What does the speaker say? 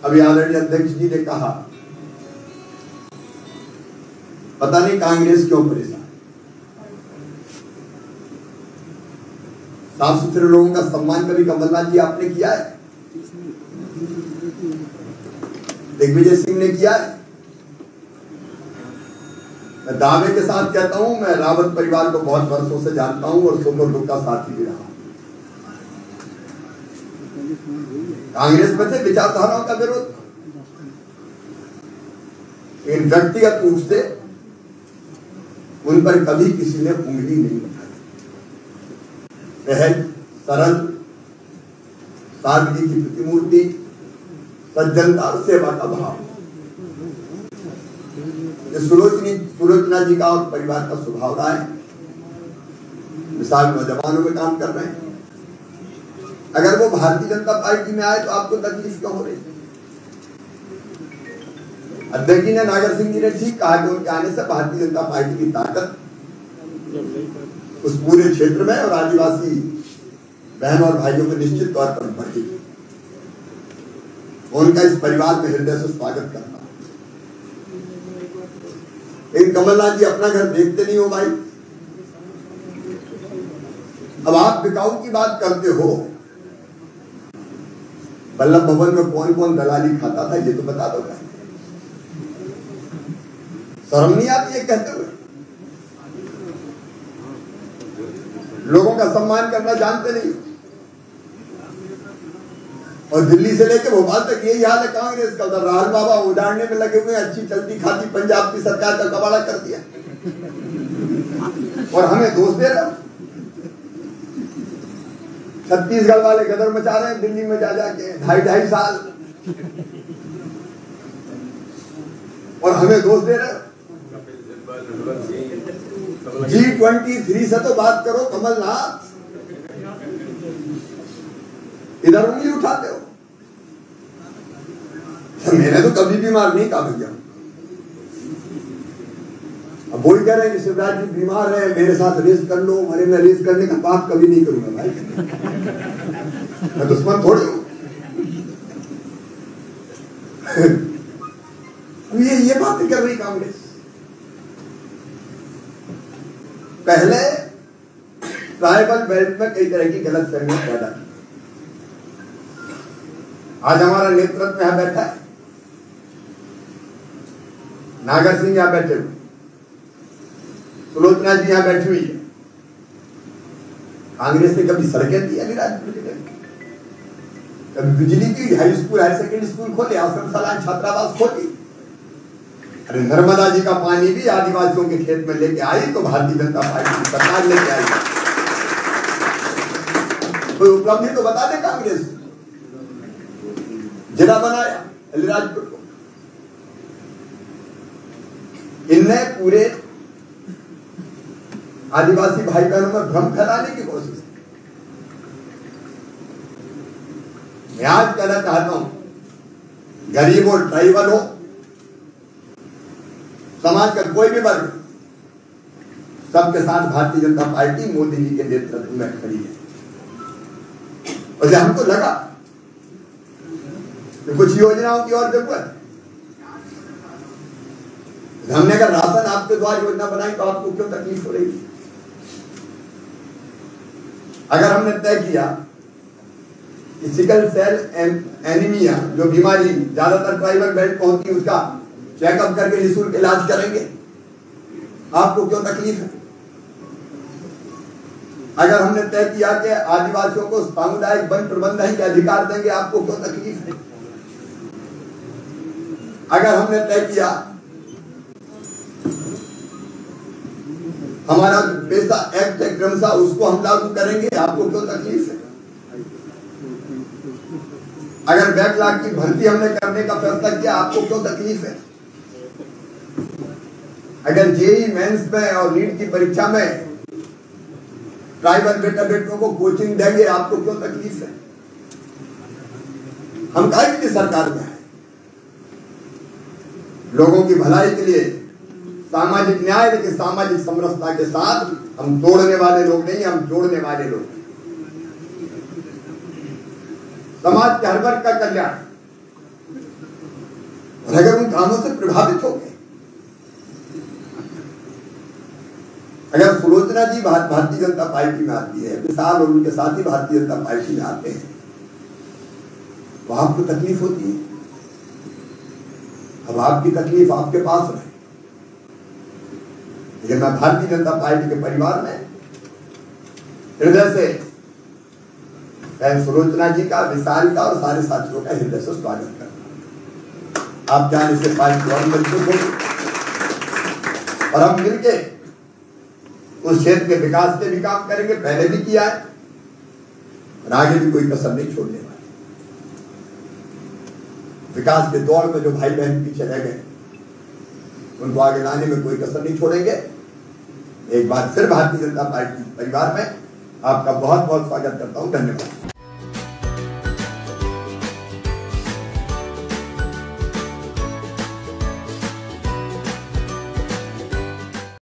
अभी आदरणीय अध्यक्ष जी ने कहा, पता नहीं कांग्रेस क्यों परेशान। साफ सुथरे लोगों का सम्मान कभी कमलनाथ जी आपने किया है? दिग्विजय सिंह ने किया है? मैं दावे के साथ कहता हूं, मैं रावत परिवार को बहुत वर्षों से जानता हूं और सुख और दुख का साथी भी रहा। कांग्रेस में से विचारधाराओं का विरोध, इन व्यक्तिगत रूप से उन पर कभी किसी ने उंगली नहीं उठाई। सहज, सरल, सादगी की प्रतिमूर्ति, सज्जनता और सेवा का भाव, ये सुलोचना जी का और परिवार का स्वभाव रहा है। मिसाल नौजवानों में काम कर रहे हैं। अगर वो भारतीय जनता पार्टी में आए तो आपको तकलीफ क्यों हो रही? अध्यक्ष जी ने, नागर सिंह जी ने ठीक कहा कि उनके आने से भारतीय जनता पार्टी की ताकत उस पूरे क्षेत्र में और आदिवासी बहन और भाइयों को निश्चित तौर पर बढ़ेगी। उनका इस परिवार में हृदय से स्वागत करना। लेकिन कमलनाथ जी अपना घर देखते नहीं हो भाई। अब आप बिकाऊ की बात करते हो, वल्लभ भवन में कौन कौन दलाली खाता था ये तो बता दो भाई। शर्म नहीं आती है कहते हुए? लोगों का सम्मान करना जानते नहीं। और दिल्ली से लेकर भोपाल तक यही हाल है कांग्रेस का। उधर राहुल बाबा उड़ाने में लगे हुए, अच्छी चलती खाती पंजाब की सरकार का कबाड़ा कर दिया और हमें दोष दे रहे हो। छत्तीसगढ़ वाले गदर मचा रहे हैं दिल्ली में जा जाके 2.5 साल और हमें दोष दे रहे हो। G23 से तो बात करो कमलनाथ, इधर उंगली उठाते हो। मैंने तो कभी बीमार नहीं कहा भैया। अब वही कह रहे हैं कि शिवराज जी बीमार है, मेरे साथ रेस कर लो। अरे मैं रेस करने का पाप कभी नहीं करूंगा भाई, मैं दुश्मन थोड़ी हूं। ये बातें कर रही कांग्रेस। पहले ट्राइबल बेल्ट में कई तरह की गलत फहमियां पैदा की। आज हमारा नेतृत्व यहां बैठा है, नागर सिंह यहां बैठे हुए, सुलोचना जी यहां बैठी हुई है। कांग्रेस ने कभी सड़कें दी अलीराजपुर जिले में? कभी बिजली की high school, higher secondary school खोले, आश्रम शाला, छात्रावास खोली? अरे नर्मदा जी का पानी भी आदिवासियों के खेत में लेके आई तो भारतीय जनता पार्टी की सरकार लेके आई। कोई उपलब्धि तो बता दे कांग्रेस। जिला बनाया अलीराजपुर को, इनने पूरे आदिवासी भाई बहनों में भ्रम फैलाने की कोशिश की। मैं आज कहना चाहता हूं, गरीब हो, ट्राइबल हो, समाज का कोई भी वर्ग, सबके साथ भारतीय जनता पार्टी मोदी जी के नेतृत्व में खड़ी है। और जब हमको लगा कि कुछ योजनाओं की और जरूरत, हमने अगर राशन आपके द्वारा योजना बनाई तो आपको क्यों तकलीफ हो रही? अगर हमने तय किया कि सिकल सेल एनीमिया जो बीमारी ज्यादातर ट्राइबल बेल्ट को होती है, उसका चेकअप करके निःशुल्क इलाज करेंगे, आपको क्यों तकलीफ है? अगर हमने तय किया कि आदिवासियों को सामुदायिक वन प्रबंधन के अधिकार देंगे, आपको क्यों तकलीफ है? अगर हमने तय किया हमारा पेशा एक्ट है क्रमशः उसको हम लागू करेंगे, आपको क्यों तकलीफ है? अगर बैकलॉग की भर्ती हमने करने का फैसला किया, आपको क्यों तकलीफ है? अगर जेईई मेंस में और नीट की परीक्षा में ट्राइबल बेटा बेटियों को कोचिंग देंगे, आपको क्यों तकलीफ है? हम काहे की सरकार में है? लोगों की भलाई के लिए, सामाजिक न्याय के, सामाजिक समरसता के साथ हम तोड़ने वाले लोग नहीं, हम जोड़ने वाले लोग। समाज के हर वर्ग का कल्याण, अगर उन कामों से प्रभावित हो गए, अगर सुलोचना जी भारतीय जनता पार्टी में आती है, विशाल और उनके साथी भारतीय जनता पार्टी में आते हैं, तो आपको तकलीफ होती है। अब आपकी तकलीफ आपके पास रहे, लेकिन मैं भारतीय जनता पार्टी के परिवार में हृदय से सुलोचना जी का, विशाल का और सारे साथियों का हृदय से स्वागत करता हूं। आप जाने से पार्टी और मजबूत होगी और हम मिलके उस क्षेत्र के विकास के भी काम करेंगे, पहले भी किया है और आगे भी कोई कसर नहीं छोड़ने वाले। विकास के दौर में जो भाई बहन पीछे रह गए उनको आगे लाने में कोई कसर नहीं छोड़ेंगे। एक बार फिर भारतीय जनता पार्टी परिवार में आपका बहुत बहुत स्वागत करता हूं। धन्यवाद।